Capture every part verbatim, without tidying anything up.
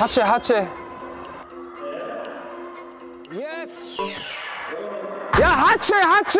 하체 하체. 예스. 야 하체 하체.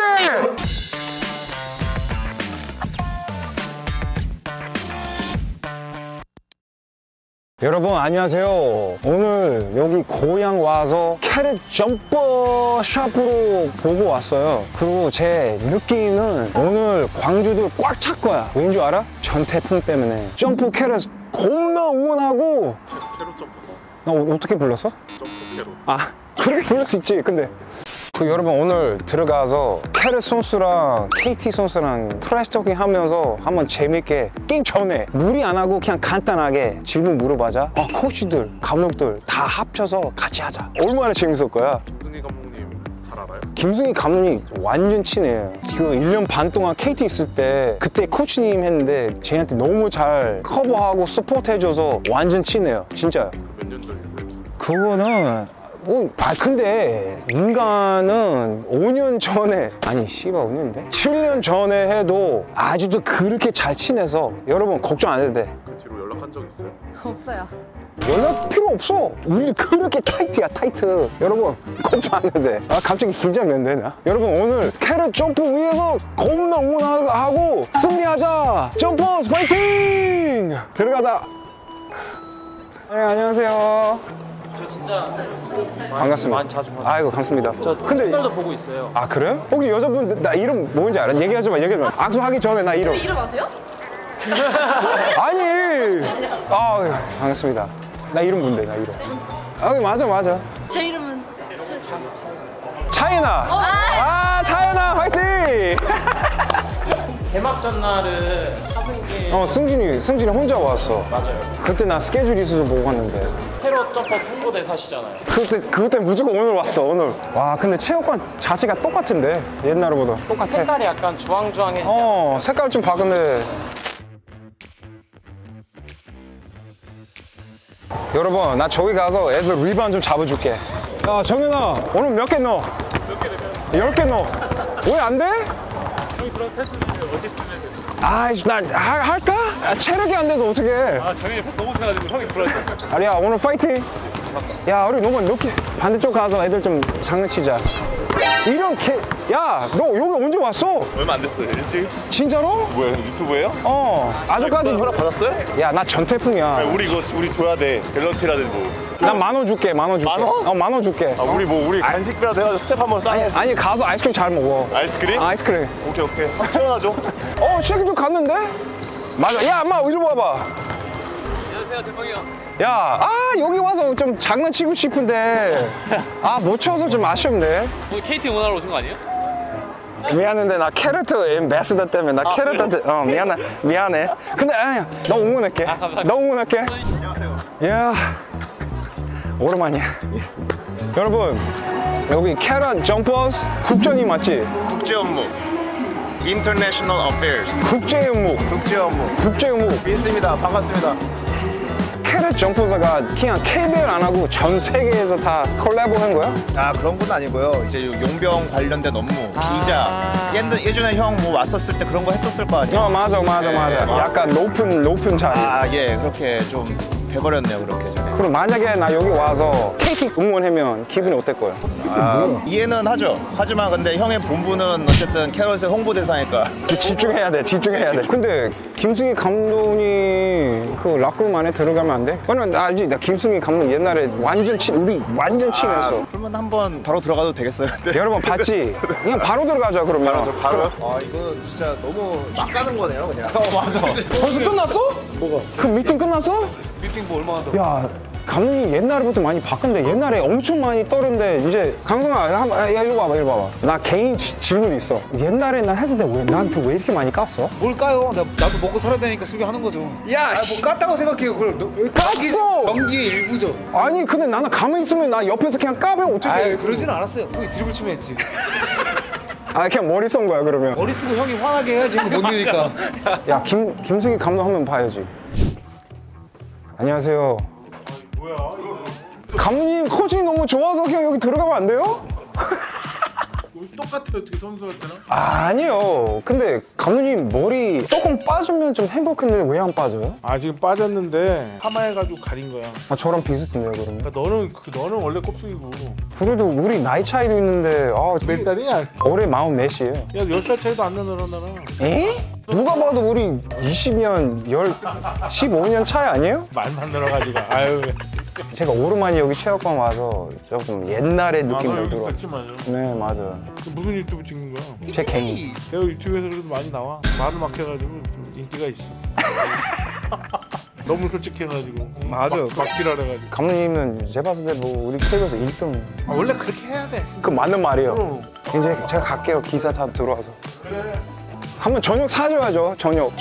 여러분 안녕하세요. 오늘 여기 고향 와서 캐럿 점퍼 샵으로 보고 왔어요. 그리고 제 느낌은 오늘 광주도 꽉 찰 거야. 왠 줄 알아? 전 태풍 때문에 점프 캐럿 겁나 응원하고. 캐럿 점퍼스. 나 어떻게 불렀어? 점프 캐럿. 아 그렇게 불릴 수 있지. 근데 그 여러분 오늘 들어가서 캐럿 선수랑 케이티 선수랑 트래시 토킹 하면서 한번 재밌게 게임 전에 무리 안 하고 그냥 간단하게 질문 물어봐자. 아 코치들 감독들 다 합쳐서 같이 하자. 얼마나 재밌을 거야. 김승희 감독님 잘 알아요? 김승희 감독님 완전 친해요. 그 일 년 반 동안 케이티 있을 때 그때 코치님 했는데 쟤한테 너무 잘 커버하고 서포트 해줘서 완전 친해요. 진짜요. 몇 년 전이고요? 그거는 뭐, 아, 근데, 인간은 오 년 전에, 아니, 씨발, 오 년인데? 칠 년 전에 해도 아직도 그렇게 잘 친해서 여러분, 걱정 안 해도 돼. 그 뒤로 연락한 적 있어요? 없어요. 연락 필요 없어. 우리 그렇게 타이트야, 타이트. 여러분, 걱정 안 해도 돼. 아, 갑자기 긴장된다, 나. 여러분, 오늘 캐럿 점프 위해서 겁나 응원하고 승리하자! 점퍼스 파이팅! 들어가자! 네, 안녕하세요. 저 진짜 반갑습니다. 많이 자주 봐요. 아이고 감사합니다. 저 근데 댓글도 보고 있어요. 아 그래요? 혹시 여자분 나 이름 뭔지 알아? 얘기하지 마, 얘기하지 마. 악수하기 전에 나 이름. 이름 아세요? 아니. 아 반갑습니다. 나 이름 뭔데? 나 이름. 아 맞아 맞아. 제 이름은 차이나. 어, 아 차이나 화이팅. 개막 전날은 하승기 어 승진이 승진이 혼자 왔어. 맞아요. 그때 나 스케줄 있어서 못 갔는데. 캐럿 점퍼 홍보대사시잖아요. 그때 그때 무조건 오늘 왔어 오늘. 와 근데 체육관 자체가 똑같은데 옛날보다 똑같아. 색깔이 약간 주황주황해. 어 색깔 좀 바근데. 여러분 나 저기 가서 애들 리바운드 좀 잡아줄게. 야 정현아 오늘 몇 개 넣어? 몇 개를 해요? 열 개 넣어. 왜 안 돼? 저희 그런 패스 주세요. 어시스트 주세요. 아이씨 나 하, 할까? 아, 체력이 안 돼서 어떻게 해. 아 저희 패스 너무 못해가지고 형이 불러주세요. 아니야 오늘 파이팅. 야 우리 너무 높게 반대쪽 가서 애들 좀 장난치자. 이런 개... 야 너 여기 언제 왔어? 얼마 안 됐어요. 일찍. 진짜로? 뭐야 유튜브예요? 어 아직까지. 허락 받았어요? 야 나 전태풍이야. 우리 이거 우리 줘야 돼. 밸런티라든 뭐. 난 만 원 줄게 만 원 줄게. 만 원? 어 만 원 줄게. 아 우리 뭐 우리 간식비라도 해가지고 스텝 한번 쌓아야지. 아니 가서 아이스크림 잘 먹어. 아이스크림? 아이스크림. 오케이 오케이. 합천하죠. 어 쉐기도 갔는데? 맞아. 야 엄마 이리 와봐. 안녕하세요 대박이요. 야, 아 여기 와서 좀 장난치고 싶은데 아 못 쳐서 좀 아쉽네. 오늘 케이티 응원하러 오신 거 아니에요? 미안한데 나 캐럿 엠베스더 때문에 나 아, 캐럿한테 어 미안해 미안해. 근데 아니야 너 응원할게. 아, 감사합니다. 너 응원할게. 안녕하세요. 야 오랜만이야. 여러분 여기 캐럿 점퍼스 국전이 맞지? 국제 업무. International Affairs. 국제 업무 국제 업무. 국제 업무. 빈스입니다. 반갑습니다. 캐럿 점퍼스가 그냥 케이비엘 안 하고 전 세계에서 다 콜라보 한 거야? 아 그런 건 아니고요. 이제 용병 관련된 업무, 비자. 옛날 예전에 형 뭐 왔었을 때 그런 거 했었을 거 아니에요? 어 맞아 맞아 네. 맞아. 약간 높은 높은 자리. 아 예, 그렇게 좀 돼버렸네요, 그렇게 좀. 그럼 만약에 나 여기 와서 케이티 응원하면 기분이 어떨 거야? 아, 이해는 하죠. 하지만 근데 형의 본부는 어쨌든 캐럿의 홍보대사니까. 지- 집중해야 돼, 집중해야 돼. 근데 김승희 감독이 그 락룸 안에 들어가면 안 돼? 왜냐면 나 알지? 나 김승희 감독 옛날에 완전 친, 우리 완전 친했어. 아, 그러면 한번 바로 들어가도 되겠어요. 근데. 여러분 봤지? 그냥 바로 들어가자 그러면. 바로, 바로. 아 이거 진짜 너무 막 가는 거네요, 그냥. 어 맞아. 벌써 끝났어? 뭐가? 그 미팅 끝났어? 미팅 뭐 얼마나 더? 야, 감독님 옛날부터 많이 바꾼데 옛날에 엄청 많이 떨었는데 이제 강성아, 한, 야 이리 와봐, 이리 와봐. 나 개인 지, 질문 있어. 옛날에 나 했을 때 왜 나한테 왜 이렇게 많이 깠어? 뭘 까요? 나, 나도 먹고 살아야 되니까 수비 하는 거죠. 야, 아, 씨. 뭐 깠다고 생각해요. 그걸 너- 깠어! 경기의 일부죠. 아니 근데 나는 가만히 있으면 나 옆에서 그냥 까면 어떡해. 아, 그러진 않았어요. 형이 드리블 치면 했지. 아 그냥 머리 쏜 거야 그러면. 머리 쓰고 형이 화나게 해야지. 못 이기니까. 야 김, 김승희 감독 한번 봐야지. 안녕하세요. 뭐야 이거. 감독님 코칭이 너무 좋아서 그냥 여기 들어가면 안 돼요? 똑같아요. 어떻게 선수할 때랑? 아니요. 근데 감독님 머리 조금 빠지면 좀 행복했는데 왜 안 빠져요? 아 지금 빠졌는데 파마해가지고 가린 거야. 아, 저랑 비슷해요 그러면. 그러니까 너는 그 너는 원래 곱슬이고 그래도 우리 나이 차이도 있는데 아, 몇 달이냐? 올해 마흔넷이에요. 야 열 살 차이도 안 나는 나랑. 에? 누가 봐도 우리 이십 년, 열, 십오 년 차이 아니에요? 말만 늘어가지고 아유. 제가 오랜만에 여기 체육관 와서 조금 옛날의 느낌도 들어요. 맞지 맞아. 네, 맞아요. 무슨 유튜브 찍는 거야? 제 개인. 내가 유튜브에서 그래도 많이 나와. 말을 막 해가지고 좀 인기가 있어. 너무 솔직해가지고. 맞아. 막, 막 지랄해가지고. 감독님은 제가 봤을 때 뭐 우리 케이블에서 일 등. 아, 원래 그렇게 해야 돼. 그 맞는 말이에요. 그럼. 이제 제가 갈게요. 기사 다 들어와서. 한번 저녁 사줘야죠. 저녁.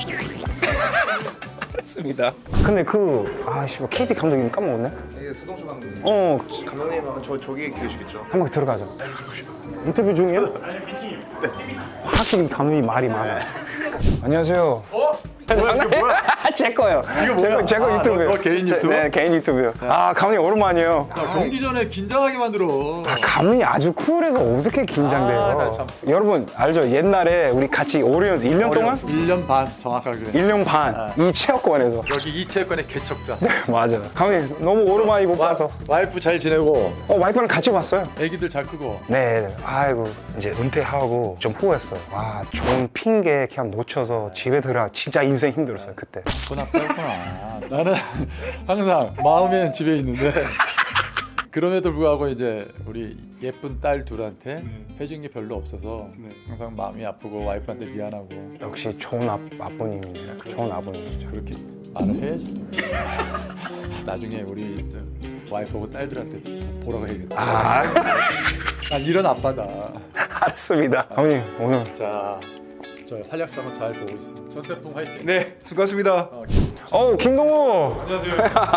맞습니다. 근데 그 아씨 케이티 감독님 까먹었네. 이게 수동수 감독님. 어, 감독님은 저 저기 계시겠죠? 한번 들어가자. 인터뷰 중이야? 확실히 감독님 말이 많아. 안녕하세요. 뭐야 이게 뭐야? 제 거예요. 이거 뭐야? 제 거 유튜브요. 너 개인 유튜브? 네, 개인 유튜브요. 아, 감독님 오랜만이에요. 경기 전에 긴장하게 만들어. 아, 감독님 아주 쿨해서 어떻게 긴장돼요? 아, 나 참. 여러분 알죠? 옛날에 우리 같이 오리온스 일 년 동안? 일 년 반 정확하게. 일 년 반 이 체육관에서. 여기 이 체육관의 개척자. 맞아. 감독님 너무 오랜만에 못 봐서. 와이프 잘 지내고 어, 와이프랑 같이 봤어요. 애기들 잘 크고. 네, 아이고 이제 은퇴하고 좀 후회했어요. 와, 좋은 핑계 그냥 놓쳐서 집에 들어 진짜 인생 힘들었어요 그때. 돈 아까웠구나. 나는 항상 마음엔 집에 있는데 그럼에도 불구하고 이제 우리 예쁜 딸 둘한테 해준 게 별로 없어서 항상 마음이 아프고 와이프한테 미안하고 역시 좋은 아, 아버님이네요. 좋은 아버님이죠. 그렇게 말을 해야지 또. 나중에 우리 저 와이프하고 딸들한테 보라고 해야겠다. 아, 난 이런 아빠다. 알았습니다. 아버님 오늘 자, 저 활약상은 잘 보고 있어. 전태풍 화이팅. 네, 수고하셨습니다. 어, 김동우. 안녕하세요.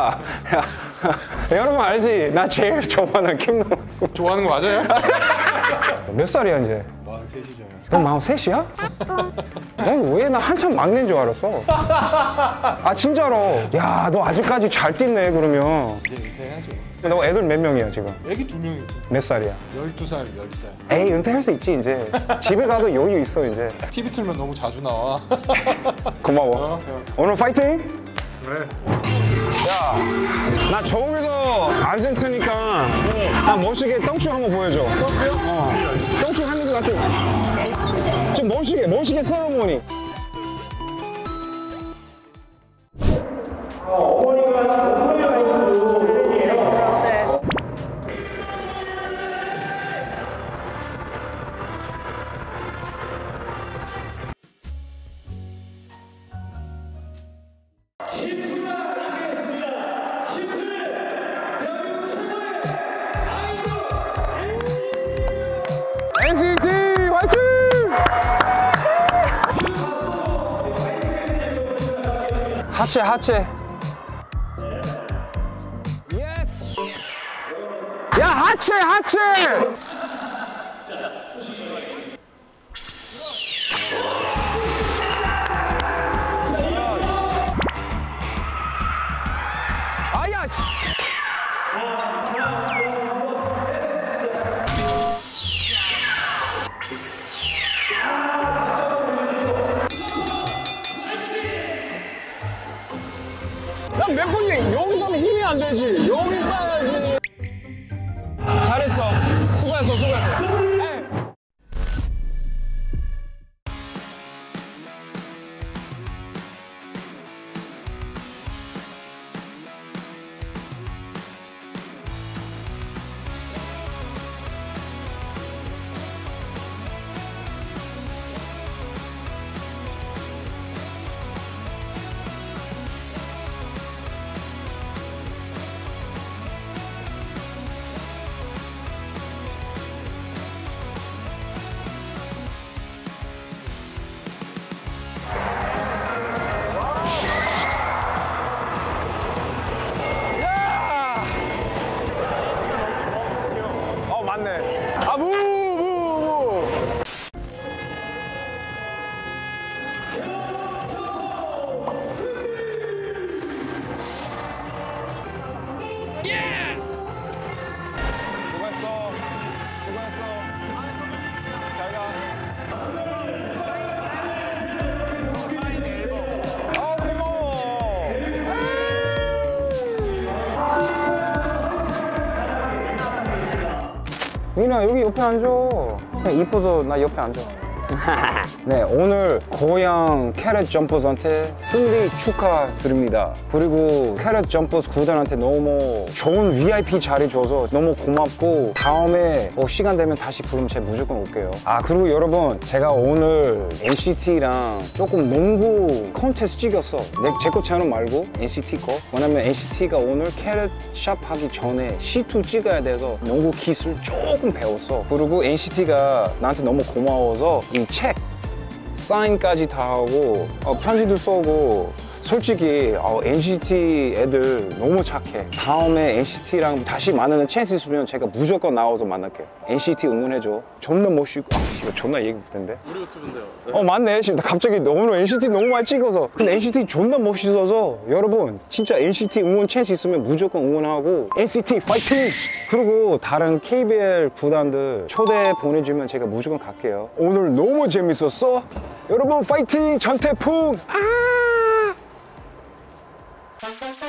여러분 알지? 나 제일 좋아하는 김동우. 좋아하는 거 맞아요? 몇 살이야 이제? 마흔셋이죠. 너 마흔셋이야? 넌왜 나 한참 막내인 줄 알았어? 아 진짜로? 야, 너 아직까지 잘 뛰네 그러면. 이제 은퇴해야죠. 너 애들 몇 명이야 지금? 애기 두 명이죠. 몇 살이야? 열두 살, 열두 살. 에이, 은퇴할 수 있지 이제. 집에 가도 여유 있어 이제. 티비 틀면 너무 자주 나와. 고마워. 오늘 파이팅! 야, 나 저기서 앉을 테니까 나 멋있게 똥줄 한번 보여줘. 어. 똥줄 하면서 같은 좀 멋있게, 멋있게 세레모니. 엔시티 화이팅! 하체 하체. 예스. 야, 하체 하체. 아야. 씨. 난 몇 번이 여기서는 힘이 안 되지. 여기 있어야지. 잘했어. 수고했어, 수고했어. 에이. 민아 여기 옆에 앉아. 그냥 이뻐서 나 옆에 앉아. 네, 오늘 고양 캐럿 점퍼스한테 승리 축하드립니다. 그리고 캐럿 점퍼스 구단한테 너무 좋은 브이아이피 자리 줘서 너무 고맙고 다음에 뭐 시간 되면 다시 부르면 제가 무조건 올게요. 아 그리고 여러분 제가 오늘 엔시티랑 조금 농구 콘테스트 찍었어. 제 거 채널 말고 엔시티 거. 왜냐면 엔시티가 오늘 캐럿 샵 하기 전에 씨투 찍어야 돼서 농구 기술 조금 배웠어. 그리고 엔시티가 나한테 너무 고마워서 이 책 사인까지 다 하고 어, 편지도 써고 솔직히 어, 엔시티 애들 너무 착해. 다음에 엔시티랑 다시 만나는 찬스 있으면 제가 무조건 나와서 만날게요. 엔시티 응원해줘. 존나 멋있고 아 이거 존나 얘기 못했는데 우리 유튜브인데요. 어 맞네. 지금 나 갑자기 오늘 엔시티 너무 많이 찍어서. 근데 엔시티 존나 멋있어서 여러분 진짜 엔시티 응원 찬스 있으면 무조건 응원하고 엔시티 파이팅! 그리고 다른 케이비엘 구단들 초대 보내주면 제가 무조건 갈게요. 오늘 너무 재밌었어. 여러분 파이팅! 전태풍! 아!